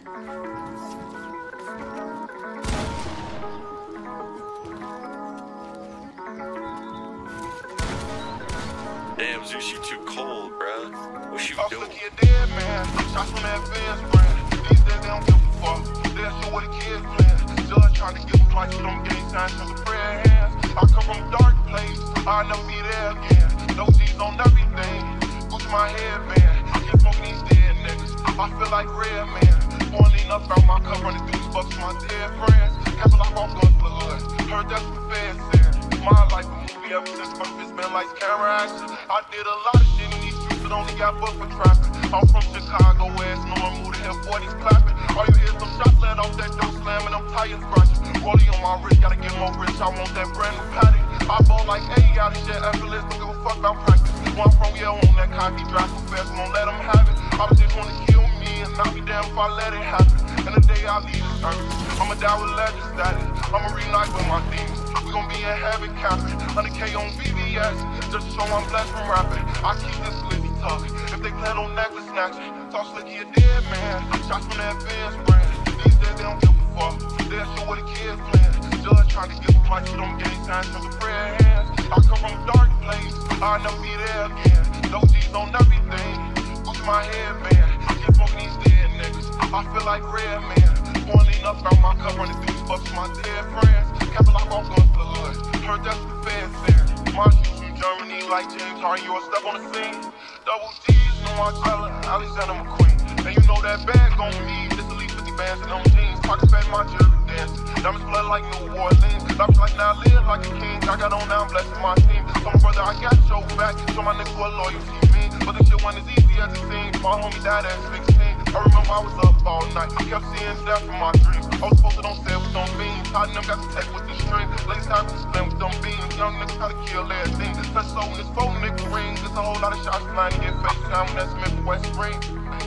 Damn, Zeus, you too cold, bruh. What you doing? Look, dead, man. Shots from that Benz brand. These days they don't give a fuck. They'll show what the kids playing. Judge trying to give a flight to them gang signs from the prayer hands. I come from a dark place. I'll never be there again. No G's on everything. Gucci my headband. Keep smoking these dead niggas. I feel like red man. Pouring up out my cup, running through these bucks with my dead friends. Careful, I'm on guns for the hood. Heard that's what feds said. My life a movie ever since first it's been like camera action. I did a lot of shit in these streets, but only got booked for trapping. I'm from Chicago, where it's normal to hear 40s clapping. All you hear some shots let off that door slamming, them tires scratching. Rollie on my wrist, gotta get more rich, I want that brand new patty. I ball like A out of shit, effortless, don't give a fuck about practice. Where I'm from, yeah, on that cocky drive so fast, won't let them have it. I just wanna kill me and not be damn if I let it happen. And the day I leave this earth, I'ma die with legend status. I'ma reunite with my demons. We gon' be in heaven capping. 100K on VVS, just to show I'm blessed from rapping. I keep this Lizzy tucked. If they plan on necklace snatching, toss Slicky a dead man. Shots from that Benz brand. These days they don't give a fuck. They'll show what the kids playing. Judge trying to give a flight to them gang signs from the prayer hands. I come from a dark place. I'll never be there again. No G's on everything. Gucci my headband. Keep smoking these dead niggas. I feel like red man. Pouring up out my cup, running through these bucks with my dead friends. Careful, I'm on guns for the hood. Heard that's what feds said. My shoes from Germany, like James Harden, you a step on the scene. Double G's, no Marcella, Alexander McQueen. And you know that bag gon' me. This at least 50 bands in them jeans. Pockets fat, my jewelry dancing. Diamonds blood like New Orleans. Life like now, live like a king. I got on now, I'm blessing my team. So my brother, I got your back. Show my niggas what loyalty mean. But this shit wasn't as easy as it seemed. My homie died at 16. I remember I was up all night. I kept seeing death in my dreams. I was supposed to don't say with them beans. I them got to take with the string. Late time to spend with them beans. Young niggas try to kill everything. Touch soul in this phone, nigga ring. There's a whole lot of shots flying to get face time when that's Smith West Spring.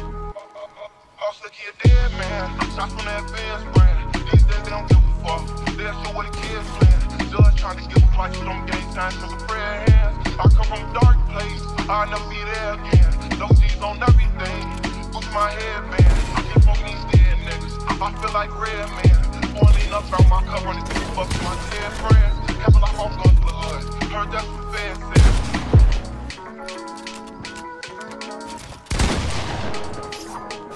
Slicky a dead man. Shots from that Benz brand. These days they don't give a fuck. They'll show what the kids playing. Judge trying to give a flight to them gang signs from the prayer hands. I come from a dark place. I'll never be there again. No G's on everything. Gucci my headband. Keep smoking these dead niggas. I feel like red man. Pouring up out my cup, running through the bucks with my dead friends. Careful, I'm on guns for the hood. Heard that's what feds said.